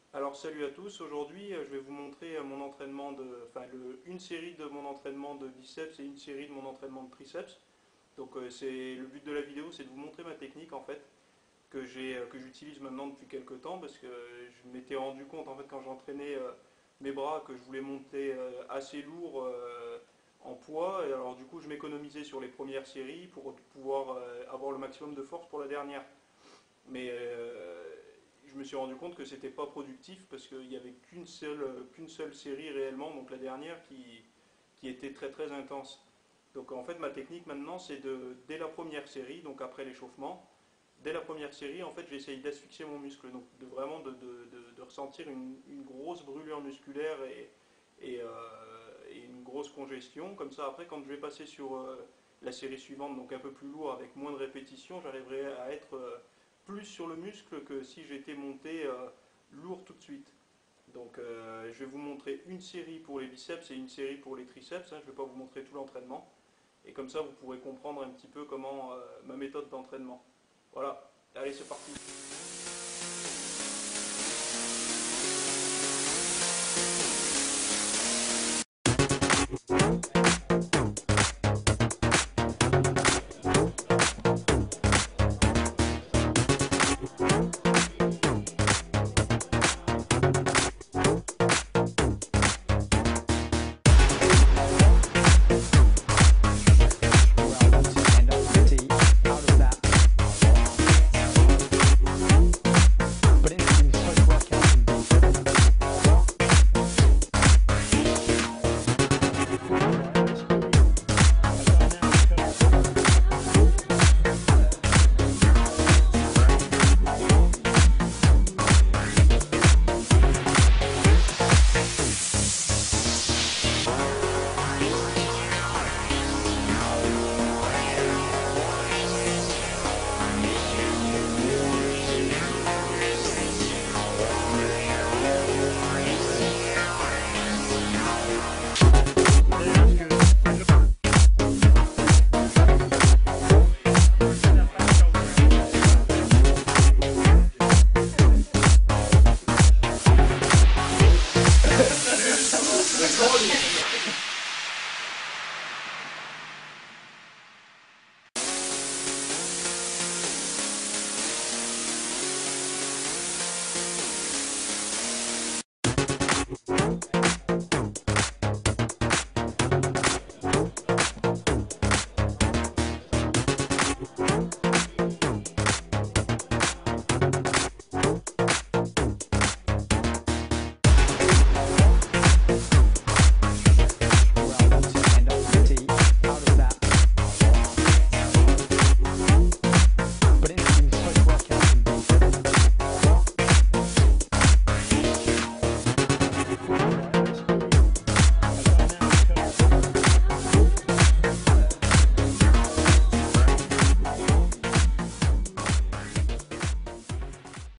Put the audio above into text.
Alors salut à tous, aujourd'hui je vais vous montrer mon entraînement une série de mon entraînement de biceps et une série de mon entraînement de triceps. Donc le but de la vidéo, c'est de vous montrer ma technique en fait que j'utilise maintenant depuis quelques temps parce que je m'étais rendu compte en fait quand j'entraînais mes bras que je voulais monter assez lourd en poids et alors du coup je m'économisais sur les premières séries pour pouvoir avoir le maximum de force pour la dernière. Mais je me suis rendu compte que c'était pas productif parce qu'il n'y avait qu'une seule série réellement, donc la dernière qui était très très intense. Donc en fait ma technique maintenant c'est dès la première série, donc après l'échauffement, dès la première série en fait j'essaye d'asphyxier mon muscle, donc de ressentir une grosse brûlure musculaire et une grosse congestion. Comme ça après quand je vais passer sur la série suivante, donc un peu plus lourd avec moins de répétitions, j'arriverai à être plus sur le muscle que si j'étais monté lourd tout de suite. Donc je vais vous montrer une série pour les biceps et une série pour les triceps, hein. Je ne vais pas vous montrer tout l'entraînement. Et comme ça vous pourrez comprendre un petit peu comment ma méthode d'entraînement. Voilà, allez c'est parti.